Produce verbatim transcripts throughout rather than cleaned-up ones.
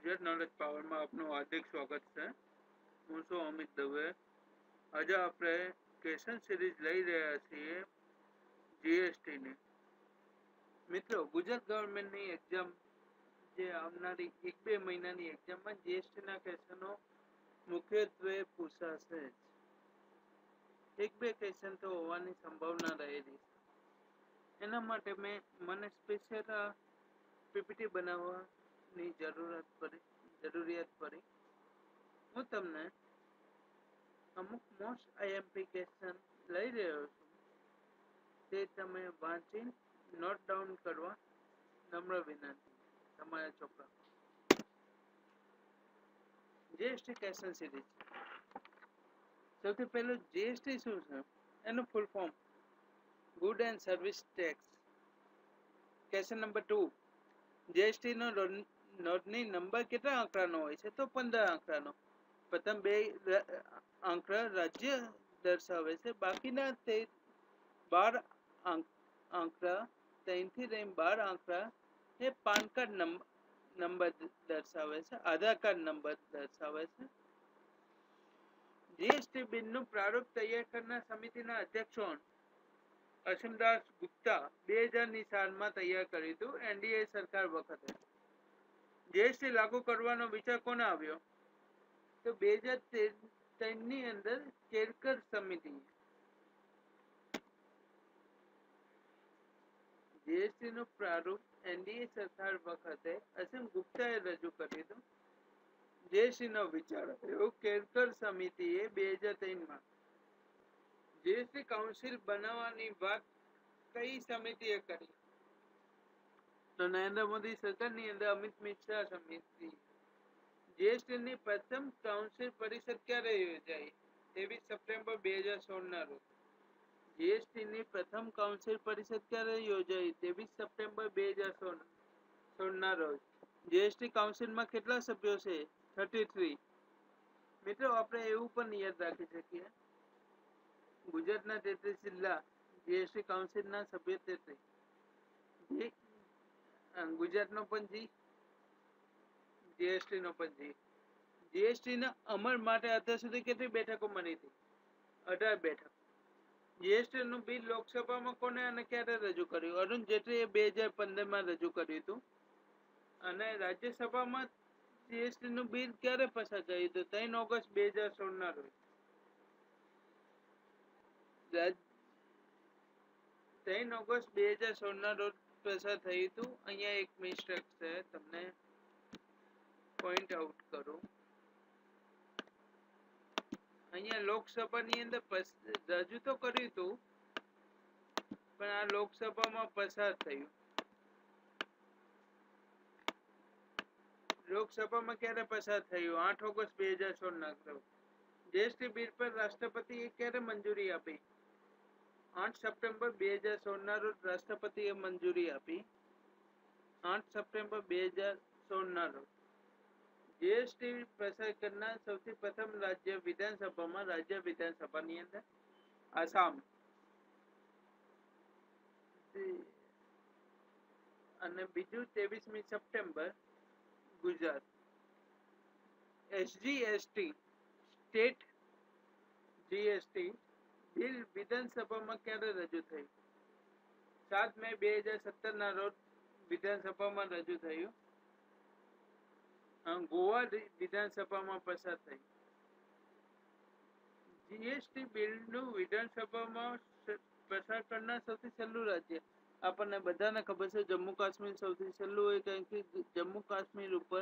Gujarat knowledge પાવરમાં આપનું હાર્દિક સ્વાગત છે. હું છું અમિત દવે. આજે આપણે ક્વેશ્ચન સિરીઝ લઈ રહ્યા છીએ જીએસટીની. મિત્રો, ગુજરાત ગવર્મેન્ટની એક્ઝામ જે આવનારી એક બે મહિનાની એક્ઝામમાં જીએસટીના ક્વેશ્ચનો મુખ્યત્વે પૂછાશે. એક બે ક્વેશ્ચન તો હોવાની સંભાવના રહેલી છે. એના માટે મેં મને સ્પેશિયલ પીપીટી બનાવવાની જરૂરત પડી જરૂરિયાત પડી. હું તમને અમુક મોસ્ટ આઈએમપી ક્વેશ્ચન લઈ રહ્યો છું, તે તમે વાંચી નોટ ડાઉન કરવા નમ્ર વિનંતી. તમારા છોકરા જીએસટી ક્વેશ્ચન સિરીઝ. સૌથી પહેલું, જીએસટી શું છે? એનું full form good and service tax. Question number two, GST નો નોંધણી નંબર કેટલા આંકડાનો હોય છે? તો પંદર આંકડાનો. પ્રથમ બે આંકડા રાજ્ય દર્શાવે છે, બાકીના તે બાર આંકડા ત્રણથી લઈને બાર આંકડા એ પાન કાર્ડ નંબર દર્શાવે છે, આધાર કાર્ડ નંબર દર્શાવે છે. જીએસટી બિલનું પ્રારૂપ તૈયાર કરનાર સમિતિના અધ્યક્ષ અસીમદાસ ગુપ્તા બે હજાર ની સાલમાં તૈયાર કર્યું હતું, એનડીએ સરકાર વખતે. જીએસટી લાગુ કરવાનો વિચાર કોને આવ્યો? તો બે હજાર ત્રણ ની અંદર કેરકર સમિતિ. જીએસટી નું પ્રારૂપ એનડીએ સરકાર વખતે અસીમ ગુપ્તાએ રજૂ કર્યું હતું. જીએસટી નો વિચાર આવ્યો કેરકર સમિતિએ બે હજાર ત્રણ માં. જીએસટી કાઉન્સિલ બનાવવાની વાત કઈ સમિતિએ કરી? તો નરેન્દ્ર મોદી સરકારની અંદર અમિત મિશ્રા સમિતિ. જીએસટી ની પ્રથમ કાઉન્સિલ પરિષદ ક્યારે યોજાઈ? ત્રેવીસ સપ્ટેમ્બર બે હજાર સોળ ના રોજ. જીએસટી ની પ્રથમ કાઉન્સિલ પરિષદ ક્યારે યોજાઈ? ત્રેવીસ સપ્ટેમ્બર બે હજાર સોળ ના રોજ. જીએસટી કાઉન્સિલમાં કેટલા સભ્યો છે? Thirty three. મિત્રો, આપણે એવું પણ યાદ રાખી શકીએ, ગુજરાતના તેત્રીસ જિલ્લા, જીએસટી કાઉન્સિલના સભ્ય તેત્રીસ. ગુજરાતનો પણ જી, જીએસટી નો પણ જી. જીએસટી ના અમલ માટે અત્યાર સુધી કેટલી બેઠકો મળી હતી? અઢાર બેઠક. જીએસટી નું બિલ લોકસભામાં કોને અને ક્યારે રજૂ કર્યું? અરુણ જેટલીએ બે હજાર પંદર માં રજૂ કર્યું હતું. અને રાજ્યસભામાં જીએસટી નું બિલ ક્યારે પસાર થયું હતું? ત્રણ ઓગસ્ટ બે હજાર સોળ ના રોજ. ત્રણ ઓગસ્ટ બે હજાર સોળ ના રોજ પસાર થયું હતું. અહીંયા એક મિસ્ટેક છે, તમને પોઈન્ટ આઉટ કરું. અહીંયા લોકસભાની અંદર રજૂ તો કર્યું હતું, પણ આ લોકસભામાં પસાર થયું. લોકસભામાં ક્યારે પસાર થયું? આઠ ઓગસ્ટ બે હજાર સોળ ના રોજ. જીએસટી બિલ પર રાષ્ટ્રપતિએ ક્યારે મંજૂરી આપી? આઠ સપ્ટેમ્બર બે હજાર સોળ ના રોજ રાષ્ટ્રપતિએ મંજૂરી આપી. આઠ સપ્ટેમ્બર બે હજાર સોળ ના રોજ. જીએસટી પસાર કરનાર સૌથી પ્રથમ રાજ્ય વિધાનસભામાં રાજ્ય વિધાનસભાની અંદર આસામ. અને બીજું ત્રેવીસમી September Gujarat. SGST state GST bill વિધાનસભામાં ક્યારે રજૂ થયું? સાત મે બે હજાર સત્તર ના રોજ વિધાનસભામાં રજૂ થયું. ગોવા વિધાનસભામાં પસાર થયું. જીએસટી બિલનું વિધાનસભામાં પસાર કરનાર સૌથી છેલ્લું રાજ્ય. આપણને બધાને ખબર છે, જમ્મુ કાશ્મીર સૌથી છેલ્લું હોય, કારણ કે જમ્મુ કાશ્મીર ઉપર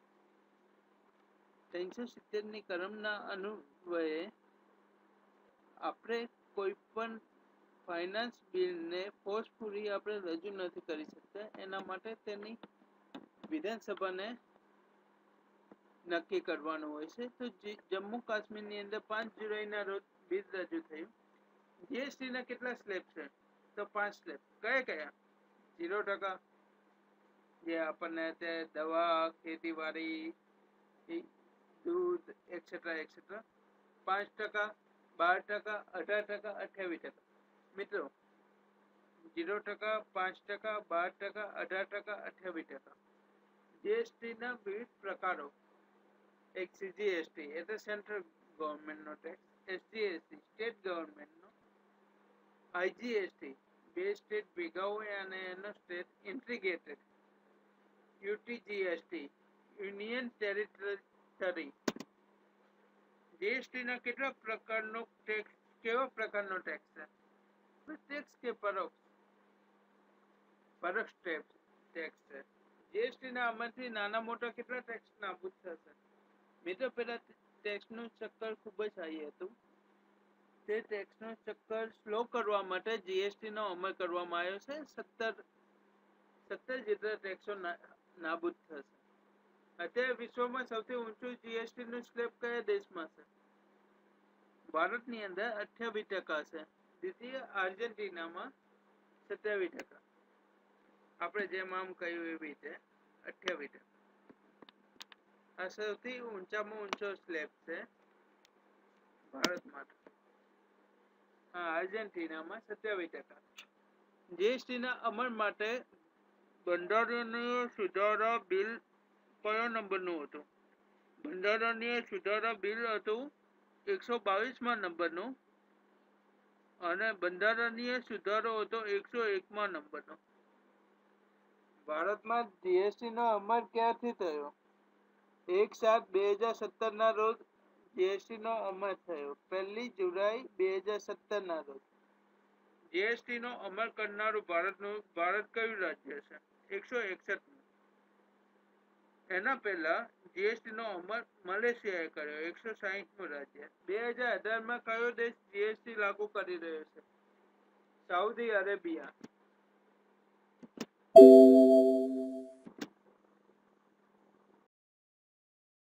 ત્રણસો સિત્તેર ની કલમના અન્વયે આપણે કોઈ પણ ફાઇનાન્સ બિલને ફોર્સફુલી આપણે રજૂ નથી કરી શકતા. એના માટે તેની વિધાનસભાને નક્કી કરવાનું હોય છે. તો જમ્મુ કાશ્મીરની અંદર પાંચ જુલાઈના રોજ બિલ રજૂ થયું. જીએસટી ના કેટલા સ્લેબ છે? તો પાંચ સ્લેબ. કયા કયા? ઝીરો ટકા, જે આપણને અત્યારે દવા, ખેતીવાડી, દૂધ એક્સેટ્રા એક્સેટ્રા. પાંચ ટકા, બાર ટકા, અઢાર ટકા, અઠ્યાવીસ ટકા. મિત્રો, ઝીરો ટકા, પાંચ ટકા, બાર ટકા, અઢાર ટકા, અઠ્યાવીસ ટકા. જીએસટી ના વિવિધ પ્રકારો. એક સીજીએસટી એટલે સેન્ટ્રલ ગવર્મેન્ટ નો ટેક્સ, એસજીએસટી સ્ટેટ ગવર્મેન્ટ નો, આઈજીએસટી બે સ્ટેટ ભેગા હોય અને એનો state integrated, UTGST union territory. GST ના કેટલા પ્રકારનો ટેક્સ, કેવા પ્રકારનો ટેક્સ છે? પ્રત્યક્ષ કે પરોક્ષ? પરોક્ષ ટેક્સ છે. જીએસટી ના અમલથી નાના મોટા કેટલા ટેક્સ નાબૂદ થશે? મિત્રો પેલા ટેક્સ નું ચક્કર ખૂબ જ હાઈ હતું. તે ટેક્સ નું ચક્કર સ્લો કરવા માટે જીએસટી નો અમલ કરવામાં આવ્યો છે. સત્તર સત્તર જેટલા ટેક્સો નાબૂદ થશે. અત્યારે વિશ્વમાં સૌથી ઊંચું જીએસટી નું સ્લેબ કયા દેશમાં છે? ભારતની અંદર અઠ્યાવીસ ટકા છે. દ્વિતીય આર્જેન્ટિનામાં સત્યાવીસ ટકા. આપણે જેમ આમ કહ્યું એવી રીતે અઠ્યાવીસ ટકા. આ સૌથી ઊંચામાં ઊંચો સ્લેબ છે ભારત માટે. હા, આર્જેન્ટિનામાં સત્યાવીસ ટકા. જીએસટી ના અમલ માટે બંધારણીય સુધારા બિલ કયો નંબરનું હતું? બંધારણીય સુધારા બિલ હતું એકસો બાવીસમાં નંબરનું અને બંધારણીય સુધારો હતો એકસો એકમાં નંબરનો. ભારતમાં જીએસટી નો અમલ ક્યારથી થયો? એક સાત બે હજાર સત્તર ના રોજ જીએસટી નો અમલ થયો. પહેલી જુલાઈ બે હજાર સત્તર ના રોજ. જીએસટી નો અમલ કરનારું ભારતનું ભારત કયું રાજ્ય છે? એકસો એકસઠ. એના પહેલા જીએસટી નો અમલ મલેશિયાએ કર્યો, એકસો સાહીઠમું રાજ્ય. બે હજાર અઢાર માં કયો દેશ જીએસટી લાગુ કરી રહ્યો છે? Saudi Arabia.